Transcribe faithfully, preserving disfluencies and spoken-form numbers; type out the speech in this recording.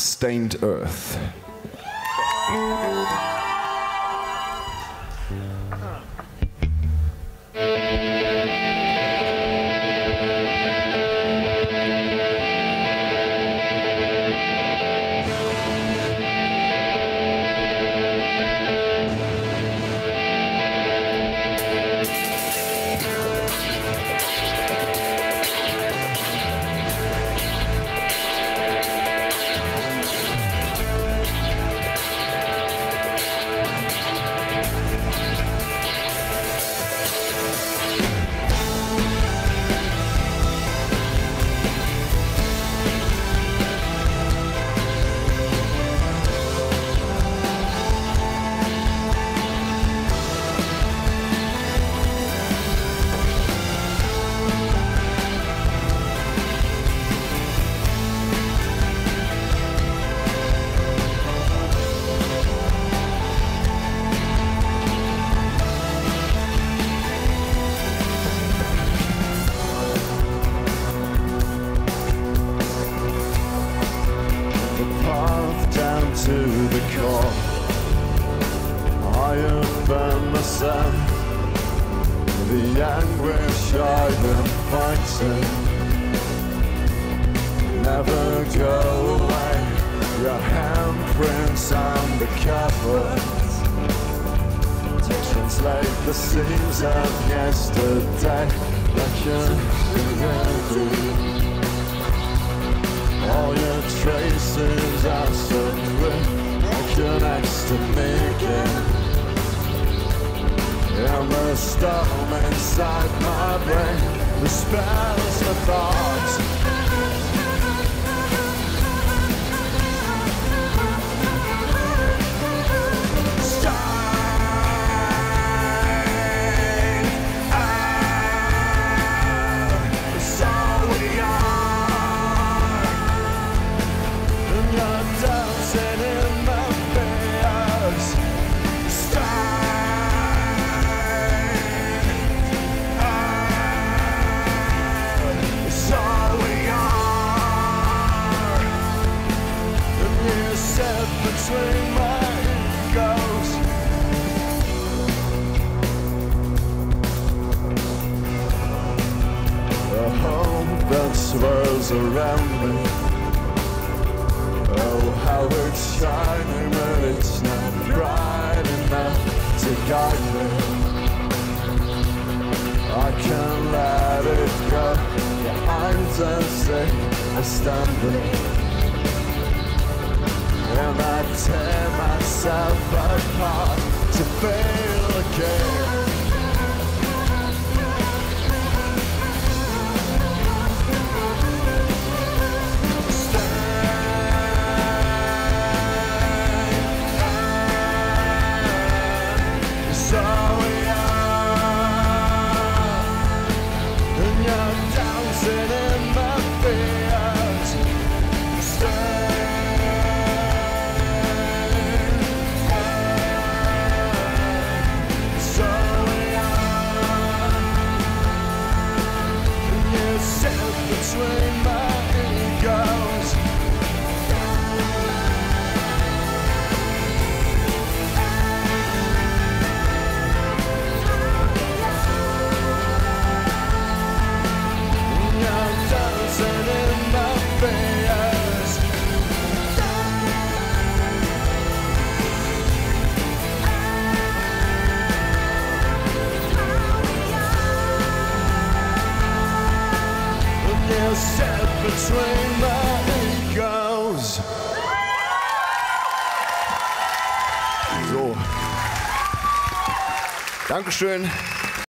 Stained Earth. To the core, I have burned myself. The anguish I've been fighting never go away. Your handprints on the covers translate the scenes of yesterday like an remedy. All your traces are so clear, like you're next to me again. And the storm inside my brain dispels the thoughts. Between my egos, a hope that swirls around me. Oh, how it's shining, but it's not bright enough to guide me. I can't let it go. Behind us, I stumble. And I tear myself apart to fail again. So we are, and you're dancing in my fears. Stay. Between my egos, you're dancing in my fears. You're set between my egos. So. Dankeschön.